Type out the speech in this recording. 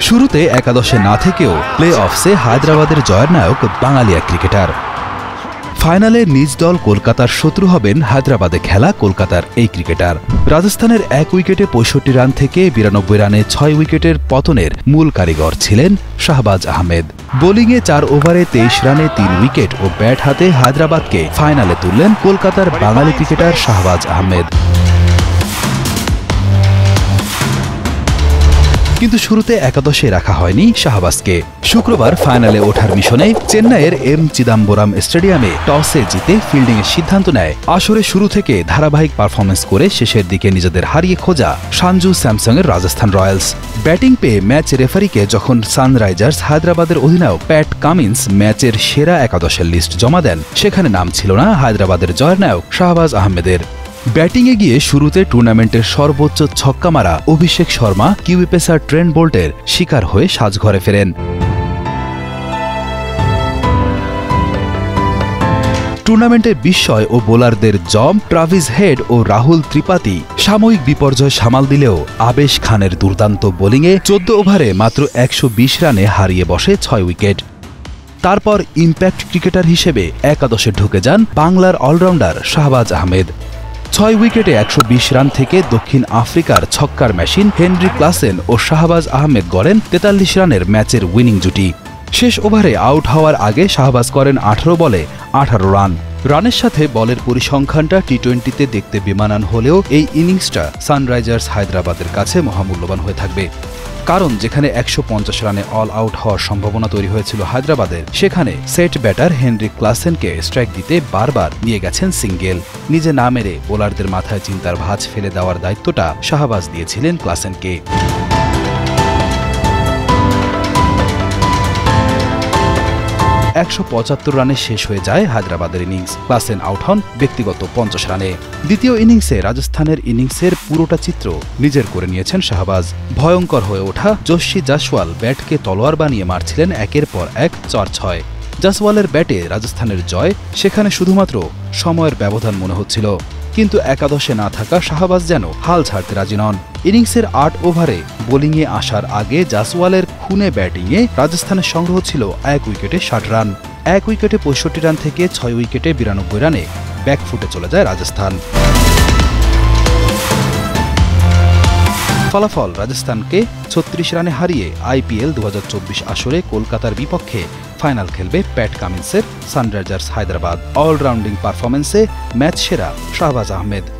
শুরুতে একাদশে না থেকেও প্লে অফসে হায়দ্রাবাদের জয়ের নায়ক বাঙালি এক ক্রিকেটার। ফাইনালে নিজ দল কলকাতার শত্রু হবেন হায়দ্রাবাদে খেলা কলকাতার এই ক্রিকেটার। রাজস্থানের 1 উইকেটে 65 রান থেকে 92 রানে 6 উইকেটের পতনের মূল কারিগর ছিলেন শাহবাজ আহমেদ। বোলিংয়ে 4 ওভারে 23 রানে 3 উইকেট ও ব্যাট হাতে হায়দ্রাবাদকে ফাইনালে তুললেন কলকাতার বাঙালি ক্রিকেটার শাহবাজ আহমেদ। কিন্তু শুরুতে একাদশে রাখা হয়নি শাহবাজকে। শুক্রবার ফাইনালে ওঠার মিশনে চেন্নাইয়ের এম চিদাম্বরম স্টেডিয়ামে টসে জিতে ফিল্ডিংয়ের সিদ্ধান্ত নেয় আসরে শুরু থেকে ধারাবাহিক পারফরমেন্স করে শেষের দিকে নিজেদের হারিয়ে খোঁজা সঞ্জু স্যামসংয়ের রাজস্থান রয়্যালস। ব্যাটিং পেয়ে ম্যাচ রেফারিকে যখন সানরাইজার্স হায়দ্রাবাদের অধিনায়ক প্যাট কামিন্স ম্যাচের সেরা একাদশের লিস্ট জমা দেন, সেখানে নাম ছিল না হায়দ্রাবাদের জয়ের নায়ক শাহবাজ আহমেদের। ব্যাটিংয়ে গিয়ে শুরুতে টুর্নামেন্টের সর্বোচ্চ ছক্কা মারা Abhishek Sharma Kiwi pacer Trent বোল্টের শিকার হয়ে সাজঘরে ফেরেন। টুর্নামেন্টে বিস্ময় ও বোলারদের জম ট্রাভিস হেড ও রাহুল ত্রিপাঠী সাময়িক বিপর্যয় সামাল দিলেও আবেশ খানের দুর্দান্ত বোলিংয়ে 14 ওভারে মাত্র 120 রানে হারিয়ে বসে 6 উইকেট। তারপর ইম্প্যাক্ট ক্রিকেটার হিসেবে একাদশে ঢুকে যান বাংলার অলরাউন্ডার শাহবাজ আহমেদ। 6 উইকেটে 120 রান থেকে দক্ষিণ আফ্রিকার ছক্কার মেশিন হেনরি ক্লাসেন ও শাহবাজ আহমেদ গড়েন 43 রানের ম্যাচের উইনিং জুটি। শেষ ওভারে আউট হওয়ার আগে শাহবাজ করেন 18 বলে 18 রান। রানের সাথে বলের পরিসংখ্যানটা টি-20তে দেখতে বেমানান হলেও এই ইনিংসটা সানরাইজার্স হায়দ্রাবাদের কাছে মহামূল্যবান হয়ে থাকবে। কারণ যেখানে 150 রানে অল আউট হওয়ার সম্ভাবনা তৈরি হয়েছিল হায়দ্রাবাদের, সেখানে সেট ব্যাটার হেনরি ক্লাসেনকে স্ট্রাইক দিতে বারবার নিয়ে গেছেন সিঙ্গেল। নিজে না মেরে বোলারদের মাথায় চিন্তার ভাঁজ ফেলে দেওয়ার দায়িত্বটা শাহবাজ দিয়েছিলেন ক্লাসেনকে। 175 রানে শেষ হয়ে যায় হায়দ্রাবাদের ইনিংস। ক্লাসেন আউট হন ব্যক্তিগত 50 রানে। দ্বিতীয় ইনিংসে রাজস্থানের ইনিংসের পুরোটা চিত্র নিজের করে নিয়েছেন শাহবাজ। ভয়ঙ্কর হয়ে ওঠা যশস্বী জাসওয়াল ব্যাটকে তলোয়ার বানিয়ে মারছিলেন একের পর এক 4-6। জাসওয়ালের ব্যাটে রাজস্থানের জয় সেখানে শুধুমাত্র সময়ের ব্যবধান মনে হচ্ছিল। কিন্তু একাদশে না থাকা শাহবাজ যেন হাল ছাড়তে রাজি নন। ইনিংসের 8 ওভারে বোলিংয়ে আসার আগে জাসওয়ালের খুনে ব্যাটিংয়ে রাজস্থানের সংগ্রহ ছিল 1 উইকেটে 60 রান। 1 উইকেটে 65 রান থেকে 6 উইকেটে 92 রানে ব্যাকফুটে চলে যায় রাজস্থান। ফলাফল রাজস্থানকে 36 রানে হারিয়ে IPL 2024 আসরে কলকাতার বিপক্ষে ফাইনাল খেলবে প্যাট কামিন্সের সানরাইজার্স হায়দ্রাবাদ। অলরাউন্ডিং পারফরমেন্সে ম্যাচ সেরা শাহবাজ আহমেদ।